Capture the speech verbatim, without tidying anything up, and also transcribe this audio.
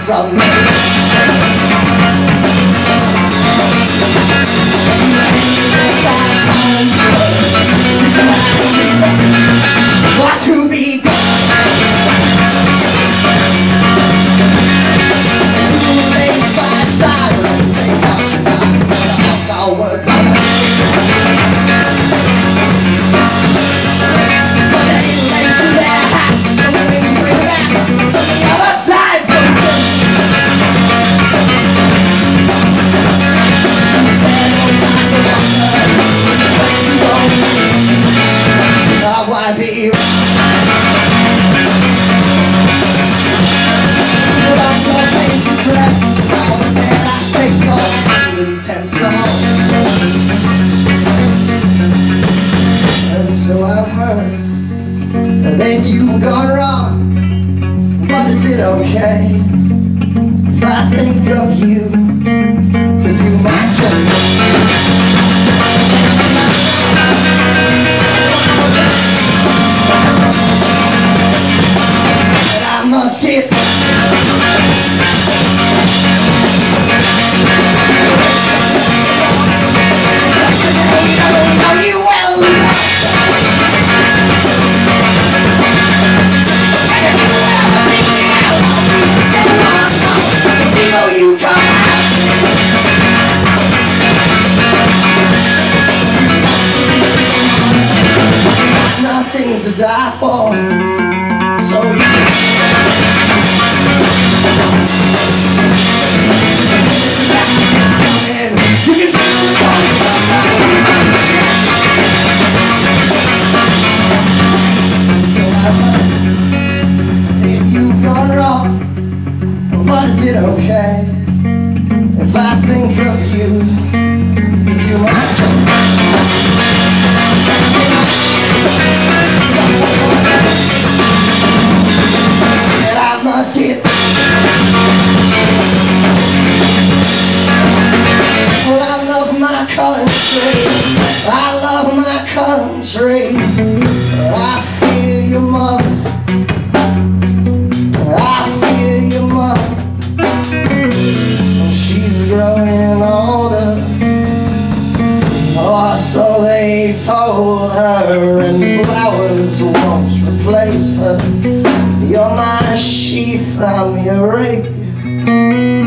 from me. Got to be gone. Faced by sirens, they got all words on it. But they lay to their hats, and they bring back from the other side. Why be without your painted dress, all the man I take off intense home. And so I've heard that you've gone wrong, but is it okay if I think of you? 'Cause you might just must get I know you well enough. Before you come out, nothing to die for, so you but is it okay if I think of you? 'Cause you might just that I must get. Well, I love my country, I love my country. I feel your mother, I feel your mother. She's growing older, oh, so they told her, and flowers won't replace her. You're my sheath, I'm your rake.